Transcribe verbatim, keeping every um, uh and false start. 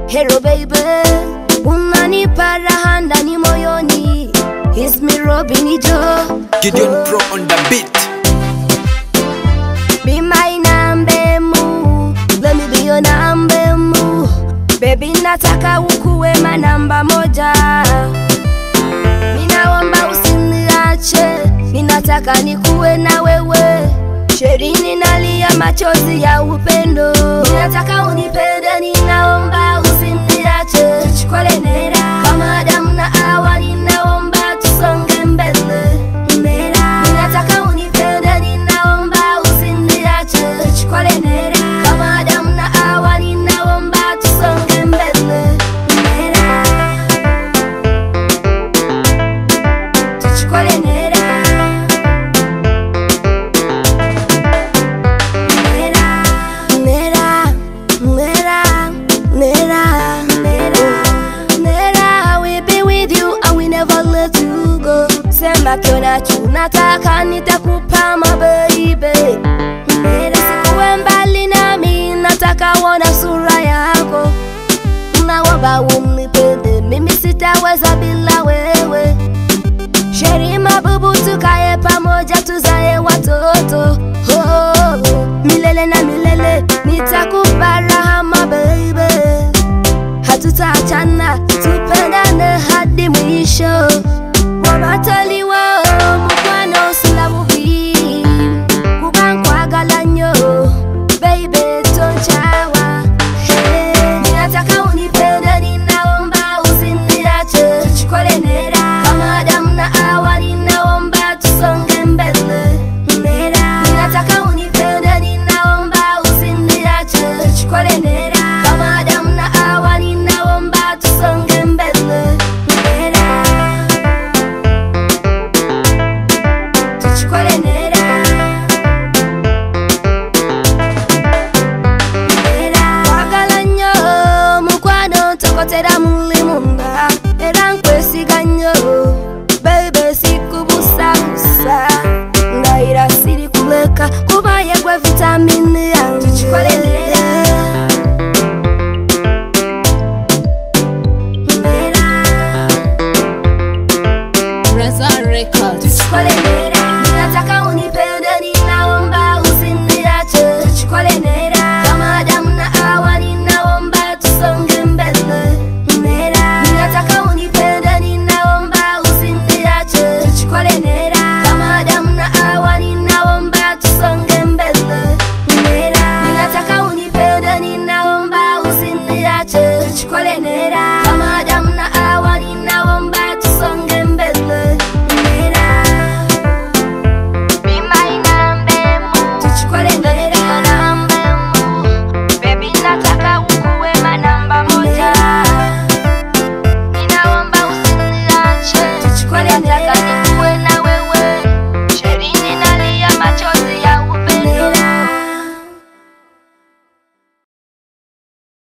Hello baby, unanipa raha ndani moyoni. It's me Robin Joe, Gideon Pro on the beat. Be my number mu, let me be your number mu. Baby nataka ukuwe manamba moja. Ninaomba usiniache, ninataka nikuwe na wewe. Sherini nalia machozi ya upendo. Ninataka unipende, ninaomba usiniache. Tuchukue nera kama Adamu na Hawa, ninaomba tusonge mbele. Nera, ninataka unipende, ninaomba usiniache. Tuchukue nera kama Adamu na Hawa, ninaomba tusonge mbele. Nera, tuchukue nera. Sema kiona tunataka nitakupa mababy. Nera, sikuwe mbali nami, nataka wona sura yako. Naomba unipende, mimi sitaweza bila wewe. Sheri mabubu, tukae pamoja tuzae watoto. Oh, milele na milele nitakupa raha mababy. Hatutaachana, tupendane hadi mwisho. Wamataliwa mukwano silabubi, kubankwa galanyo, baby tonchawa. Hey, ninataka unipende, ninaomba usiniache. Tuchukue nera kama Adamu na Hawa, ninaomba tusonge mbele. Nera, ninataka unipende, ninaomba usiniache. Tuchukue nera kama Adamu na Hawa, ninaomba tusonge mbele. Nera, tera mulimunda era nkwesiganyo baby, sikubusa busa ndaira siri kuleka kubaye gwe vitamini yangu. Tuchukue nera, nera, Reza Records. Tuchukue nera, ninataka unipende, ninaomba usiniache. Tuchukue nera kama Adamu na Hawa, ninaomba tusonge mbele. Nera, ninataka unipende, ninaomba usiniache. Tuchukue nera kama Adamu na Hawa, ninaomba tusonge mbele. Nera, ninataka unipende, ninaomba usiniache. Tuchukue nera.